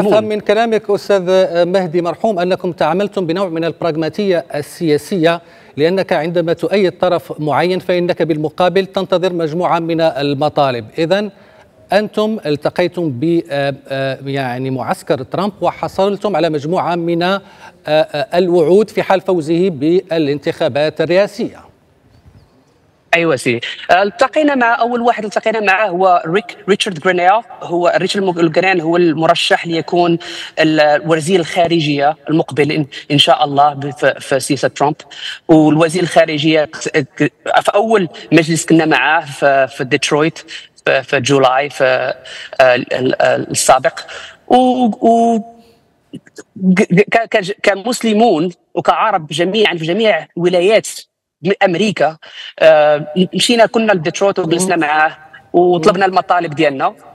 أفهم من كلامك أستاذ مهدي مرحوم أنكم تعاملتم بنوع من البراغماتية السياسية، لأنك عندما تؤيد طرف معين فإنك بالمقابل تنتظر مجموعة من المطالب. إذن أنتم التقيتم ب يعني معسكر ترامب وحصلتم على مجموعة من الوعود في حال فوزه بالانتخابات الرئاسية. ايوه سي. التقينا مع اول واحد التقينا معه هو ريتشارد جرينيل. هو ريتشارد جرينيل هو المرشح ليكون وزير الخارجيه المقبل ان شاء الله في سياسه ترامب. والوزير الخارجيه في اول مجلس كنا معاه في ديترويت في جولاي في السابق. و كمسلمون وكعرب جميعا في جميع ولايات امريكا، مشينا كنا لديترويت وجلسنا معاه وطلبنا المطالب ديالنا.